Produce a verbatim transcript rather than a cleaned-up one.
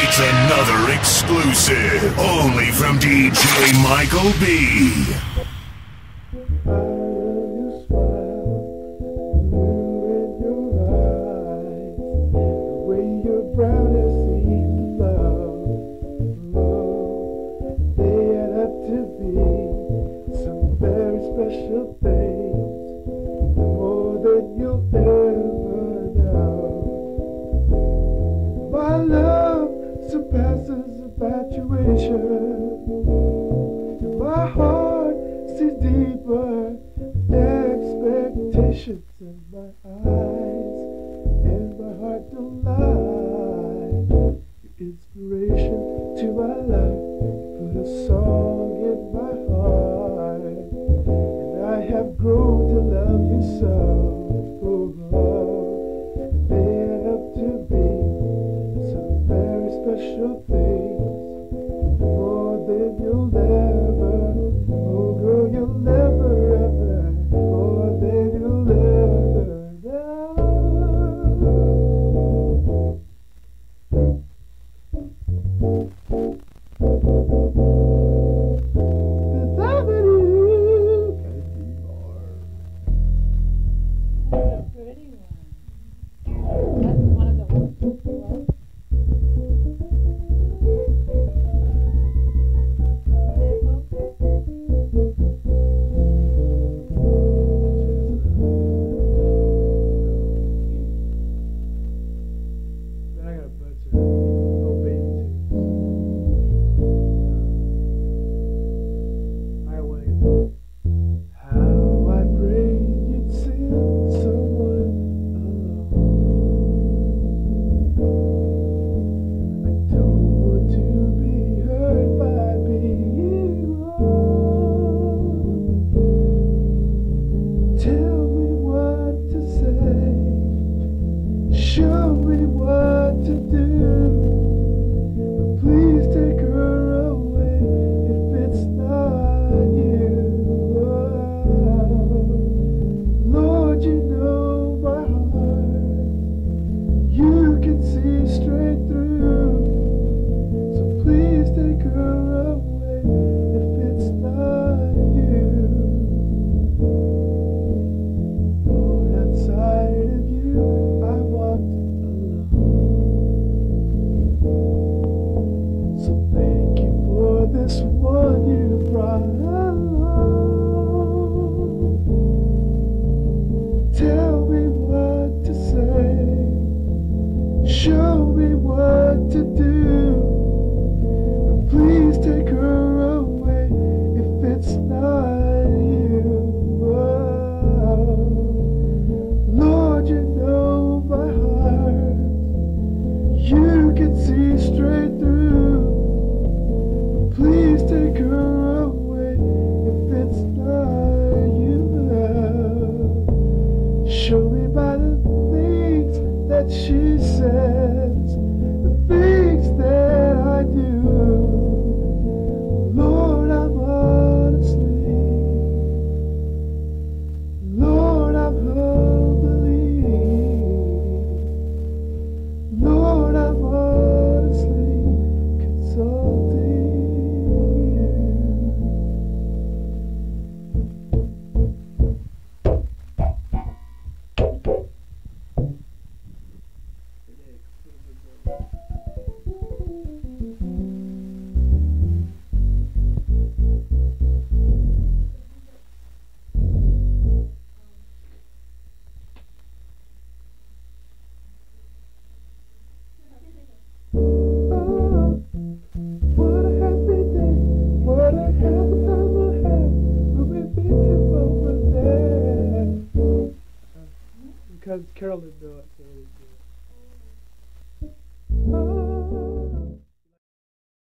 It's another exclusive, only from D J Michael B. Special things, more than you'll ever know. My love surpasses infatuation. My heart sees deeper than expectations, and my eyes and my heart don't lie. Your inspiration to my life, put a song in my heart. I have grown to love you so. Oh, oh. They add up to be some very special things, more than you'll ever. Oh, girl, you'll never ever, more than you'll ever know. Show me what to do, but please take her away if it's not you. Oh, Lord, you know my heart, you can see straight through, so please take her away if it's not you. Lord, outside of you I walked alone. So thank you for this one you brought along. Tell me what to say, show me what to do, but please take her away if it's not you. Oh, Lord, you know my heart, you can see straight through, but please take her away if it's not you. Show me by the things that she says, the things that I do. Lord, I'm honestly, Lord, I'm humbly, Lord, I'm honestly consulting you. Oh, what a happy day, what a happy time I had when we beat him over there. Because Carol didn't know it, so I didn't do it.